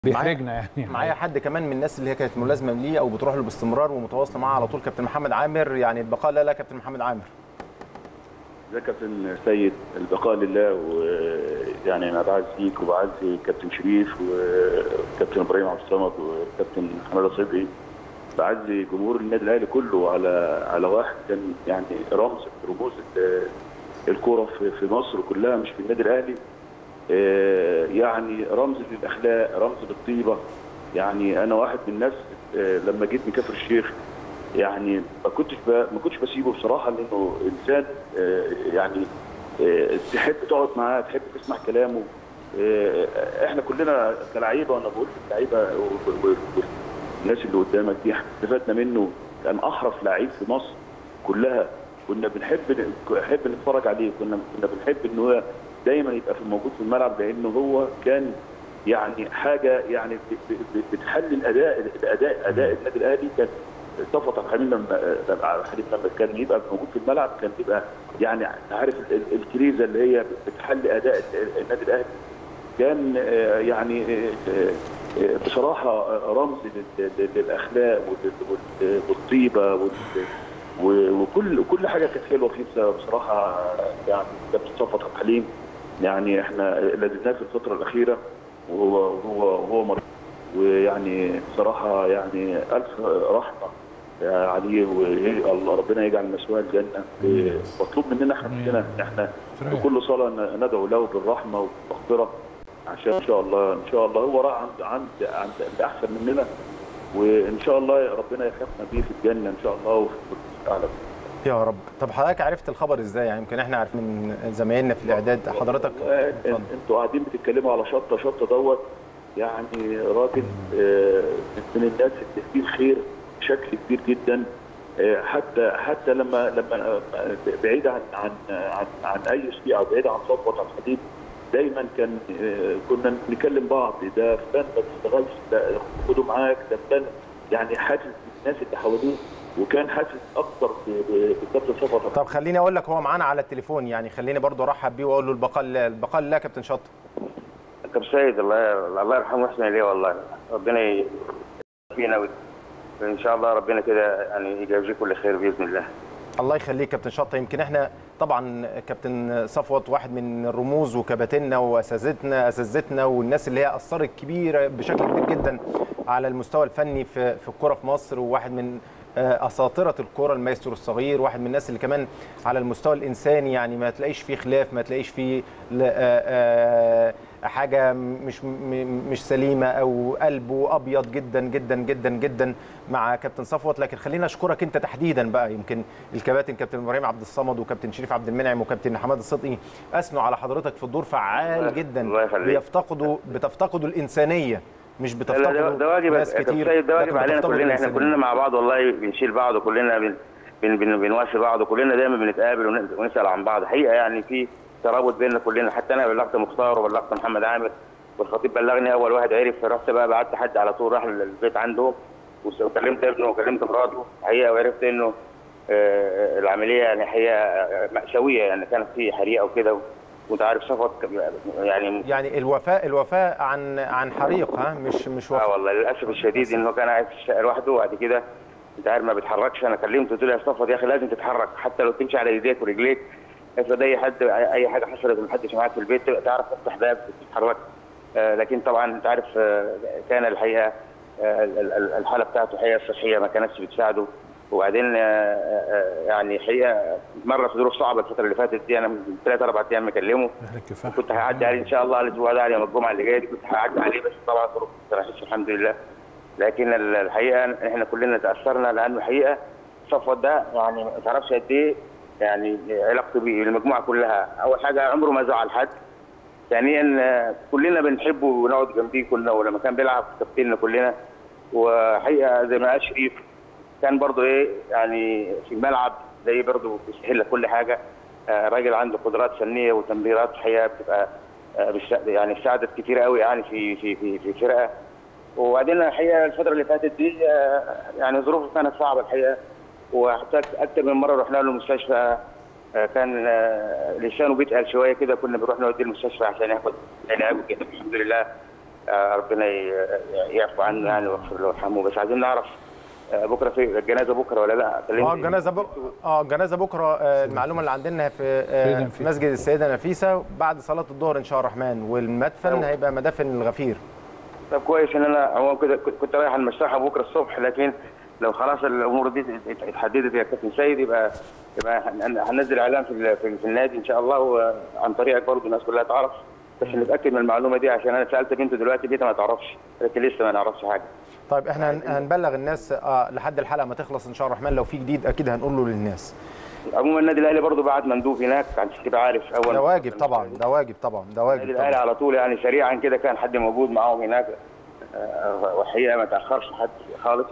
بيحرجنا يعني. معايا حد كمان من الناس اللي هي كانت ملازمه ليه او بتروح له باستمرار ومتواصله معاه على طول، كابتن محمد عامر. يعني البقاء لا كابتن محمد عامر. ده كابتن سيد، البقاء لله. ويعني انا بعزيك وبعزي كابتن شريف وكابتن ابراهيم عبد الصمد وكابتن حماده صبحي. بعزي جمهور النادي الاهلي كله على واحد كان يعني رموز الكوره في مصر كلها، مش في النادي الاهلي. يعني رمز للاخلاق، رمز للطيبه. يعني انا واحد من الناس لما جيت من كفر الشيخ يعني ما كنتش بسيبه بصراحه، لانه انسان يعني تحب تقعد معاه، تحب تسمع كلامه. احنا كلنا كلاعيبه، وانا بقول اللعيبه والناس اللي قدامك دي استفدنا منه. كان احرف لعيب في مصر كلها، كنا بنحب نتفرج عليه، كنا بنحب ان هو دايما يبقى موجود في الملعب، لانه هو كان يعني حاجه يعني بتحلل اداء النادي الاهلي. كان صفوت عبد الحليم لما كان يبقى موجود في الملعب كان يبقى يعني عارف الكريزه اللي هي بتحل اداء النادي الاهلي. كان يعني بصراحه رمز للاخلاق والطيبه وكل حاجه كانت حلوه فيه بصراحه. يعني كابتن صفوت عبد الحليم يعني احنا لازمناه في الفتره الاخيره، وهو مريض، ويعني بصراحه يعني الف رحمه عليه، والله ربنا يجعل مثواه الجنه. مطلوب مننا احنا بكل صلاه ندعو له بالرحمه والمغفره، عشان ان شاء الله هو راح عند احسن مننا، وان شاء الله ربنا يخافنا بيه في الجنه ان شاء الله وفي الاعلى. يا رب. طب حضرتك عرفت الخبر ازاي؟ يعني يمكن احنا عارفين من زمايلنا في الاعداد. حضرتك انتوا قاعدين بتتكلموا على شطه دوت، يعني راجل من الناس اللي فيه الخير بشكل كبير جدا. حتى لما بعيد عن اي شيء او بعيد عن صفوت عبد الحليم، دايما كنا نكلم بعض، ده فلان ما تشتغلش، ده خده معاك، ده فلان. يعني حاسس بالناس اللي حواليه، وكان حاسس اكتر بكابتن صفوت. طب خليني اقول لك، هو معانا على التليفون، يعني خليني برضو ارحب بيه واقول له البقاء لله كابتن شط. كابتن سيد الله يرحمه ويحسن اليه، والله ربنا فينا ان شاء الله، ربنا كده يعني يجازيه كل خير باذن الله. الله يخليك كابتن شطه. يمكن احنا طبعا كابتن صفوت واحد من الرموز وكباتننا واساتذتنا والناس اللي هي اثرت كبيره بشكل كبير جدا على المستوى الفني في الكره في مصر، وواحد من اساطره الكره، المايسترو الصغير، واحد من الناس اللي كمان على المستوى الانساني يعني ما تلاقيش فيه خلاف، ما تلاقيش فيه حاجه مش سليمه، او قلبه ابيض جدا جدا جدا جدا مع كابتن صفوت. لكن خلينا اشكرك انت تحديدا بقى. يمكن الكباتن كابتن ابراهيم عبد الصمد وكابتن شريف عبد المنعم وكابتن حماده صدقي اثنوا على حضرتك في الدور فعال جدا. بتفتقدوا الانسانيه، مش بتفتقدوا ناس كتير. ده واجب علينا كلنا، احنا كلنا مع بعض والله بنشيل بعض، وكلنا بنواسي بعض، وكلنا دايما بنتقابل ونسال عن بعض. حقيقه يعني في ترابط بيننا كلنا. حتى انا بلغت مختار وبلغت محمد عامر، والخطيب بلغني اول واحد عرف. فرحت بقى بعت حد على طول راح للبيت عنده، وكلمت ابنه وكلمت مراته حقيقه، وعرفت انه العمليه يعني حقيقه مأساويه، يعني كانت في حريقه وكده. وانت عارف صفوت يعني الوفاء عن حريق، ها مش وفاء. والله للاسف الشديد انه كان قاعد في الشقه لوحده، وبعد كده انت عارف ما بيتحركش. انا كلمته قلت له يا صفوت يا اخي لازم تتحرك، حتى لو تمشي على ايديك ورجليك. افرض اي حاجه حصلت ومحدش معاك في البيت تعرف تفتح باب تتحرك. لكن طبعا انت عارف كان الحقيقه الحاله بتاعته حقيقه الصحيه ما كانتش بتساعده. وبعدين يعني حقيقه مره في ظروف صعبه الفتره اللي فاتت دي. انا من 3-4 ايام مكلمه، كنت هعدي عليه ان شاء الله الاسبوع ده يوم الجمعه اللي جايه دي، كنت هعدي عليه، بس طبعا ظروف ما سمحتش الحمد لله. لكن الحقيقه احنا كلنا تاثرنا، لانه الحقيقه صفوت ده يعني ما تعرفش قد ايه يعني علاقته بالمجموعه كلها. اول حاجه عمره ما زعل حد، ثانيا كلنا بنحبه ونقعد جنبيه كلنا، ولما كان بيلعب كابتننا كلنا. وحقيقه زي ما قال شريف كان برضه يعني في الملعب زي برضه بيسهل لك كل حاجه. راجل عنده قدرات فنيه وتمريرات حقيقه بتبقى يعني ساعدت كتير قوي يعني في الفرقه. وبعدين الحقيقه الفتره اللي فاتت دي يعني ظروفه كانت صعبه الحقيقه، وحتى اكثر من مره رحنا له المستشفى. كان لسانه بيتقل شويه كده، كنا بنروح نوديه المستشفى عشان ياخد علاج وكده. الحمد لله ربنا يعفو عنه يعني ويغفر له ويرحمه. بس عايزين نعرف بكره في الجنازه بكره ولا لا؟ الجنازه بكره. المعلومه اللي عندنا في مسجد السيده نفيسه بعد صلاه الظهر ان شاء الرحمن، والمدفن هيبقى مدافن الغفير. طب كويس ان انا كنت رايح المشرحه بكره الصبح، لكن لو خلاص الامور دي اتحددت يا كابتن سيد يبقى هننزل اعلان في النادي ان شاء الله، وعن طريقك برضه الناس كلها تعرف، بس نتاكد من المعلومه دي عشان انا سالت بنته دلوقتي بنتها ما تعرفش، لكن لسه ما نعرفش حاجه. طيب احنا هنبلغ الناس لحد الحلقه ما تخلص ان شاء الله الرحمن، لو في جديد اكيد هنقول له للناس. عموما النادي الاهلي برضه بعت مندوب هناك عشان تبقى عارف. اول ده واجب طبعا، ده واجب طبعا، ده واجب. النادي الاهلي على طول يعني سريعا كده كان حد موجود معاهم هناك، والحقيقه ما تاخرش حد خالص.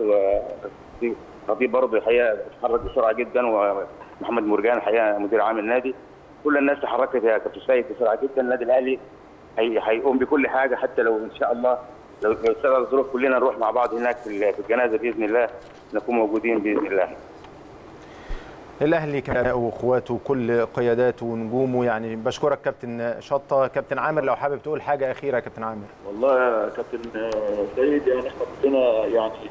خطيب برضه الحقيقه اتحرك بسرعه جدا، ومحمد مرجان الحقيقه مدير عام النادي، كل الناس تحركت يا كابتن سيد بسرعه جدا. النادي الاهلي هيقوم بكل حاجه، حتى لو ان شاء الله لو استغل الظروف كلنا نروح مع بعض هناك في الجنازه باذن الله، نكون موجودين باذن الله. الاهلي واخواته وكل قياداته ونجومه، يعني بشكرك كابتن شطه. كابتن عامر لو حابب تقول حاجه اخيره يا كابتن عامر. والله يا كابتن سيد يعني احنا كلنا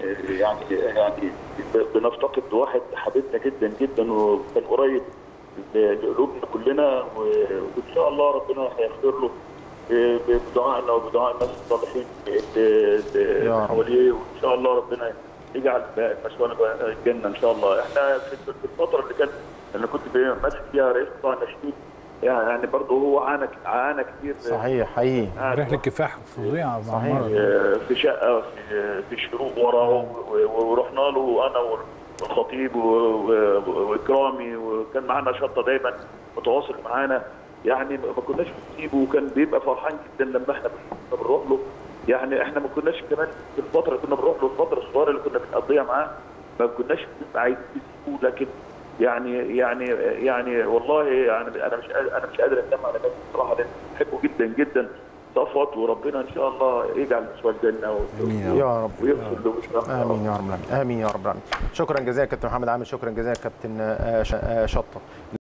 يعني بنفتقد واحد حبيبنا جدا جدا وكان قريب لقلوبنا كلنا، وان شاء الله ربنا هيغفر له بدعائنا وبدعاء الناس الصالحين اللي حواليه، وان شاء الله ربنا يجعل مسوانا الجنه ان شاء الله. احنا في الفتره اللي كنت ماسك فيها رئيس قطاع الناشئين يعني برضه هو عانى كتير. صحيح حقيقي. رحله كفاح فظيعه صحيح. في شقه في الشروق وراه، ورحنا له انا والخطيب واكرامي، وكان معانا شطه دايما متواصل معانا، يعني ما كناش بنسيبه، وكان بيبقى فرحان جدا لما احنا بنروح له. يعني احنا ما كناش كمان في الفتره اللي كنا بنروح له، الفتره الصغيره اللي كنا بنقضيها معاه ما كناش بنبقى عايزين نسيبه، لكن يعني والله يعني انا مش قادر اتكلم على نفسي بصراحه، لان بحبه جدا جدا صفوت، وربنا ان شاء الله يجعل مسواه الجنه يا رب ويغفر له. امين يا رب العالمين، امين يا رب العالمين. شكرا جزيلا كابتن محمد عامر، شكرا جزيلا كابتن شطه.